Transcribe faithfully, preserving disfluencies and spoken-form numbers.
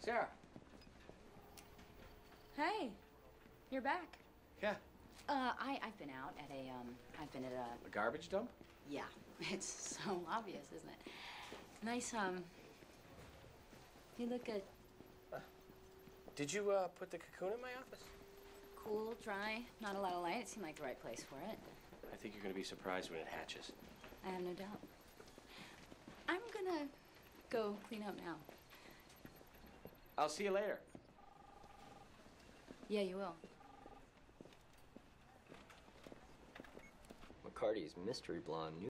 Sarah. Hey, you're back. Yeah. Uh, I, I've been out at a, um, I've been at a... A garbage dump? Yeah, it's so obvious, isn't it? Nice, um, you look good. Uh, did you, uh, put the cocoon in my office? Cool, dry, not a lot of light. It seemed like the right place for it. I think you're gonna be surprised when it hatches. I have no doubt. I'm gonna go clean up now. I'll see you later. Yeah, you will. McCarty's Mystery Blonde